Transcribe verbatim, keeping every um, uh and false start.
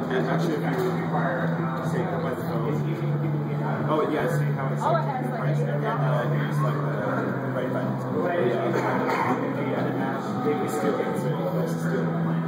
And actually, if you say go by the phone, oh yeah, see how it's like right, and then uh, you just like the right button. Yeah, yeah, yeah. They steal it, so that's still